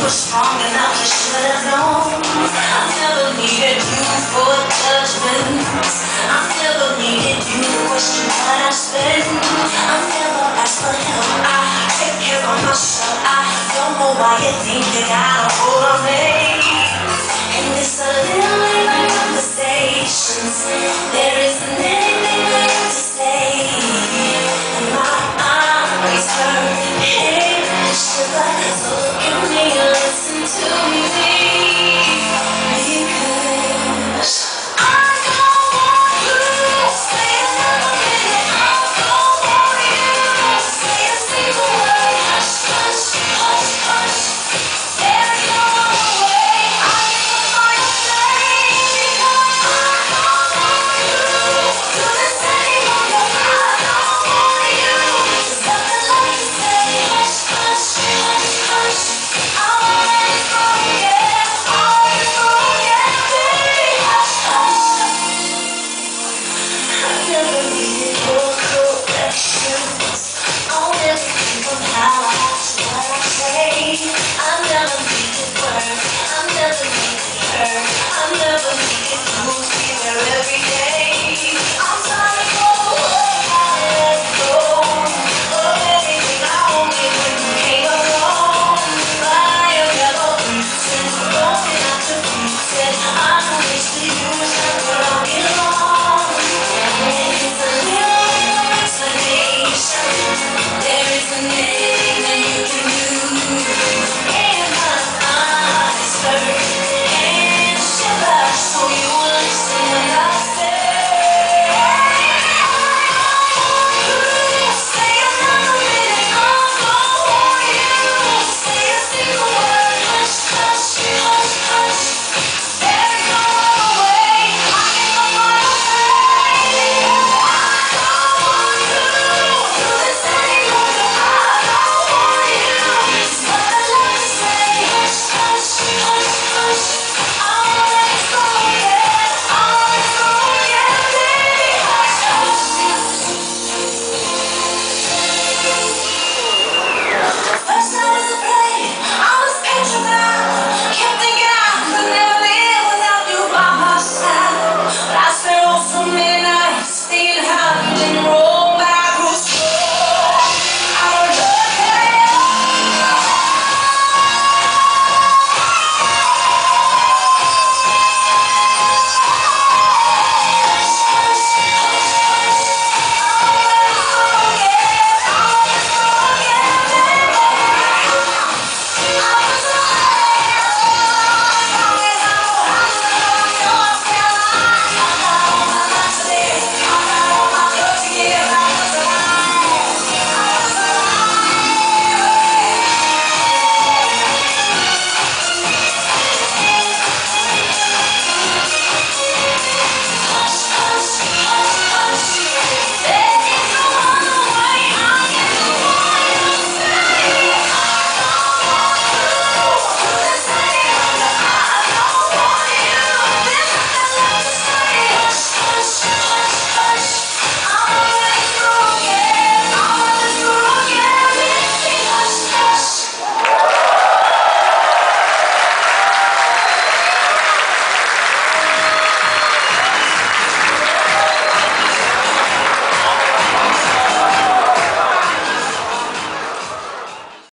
were strong enough, you should have known. I've never needed you for judgment. I've never needed you to question what I spend. I've never asked for help. I take care of myself. I don't know why you think you got a hold on me. And it's a little late for conversations. There is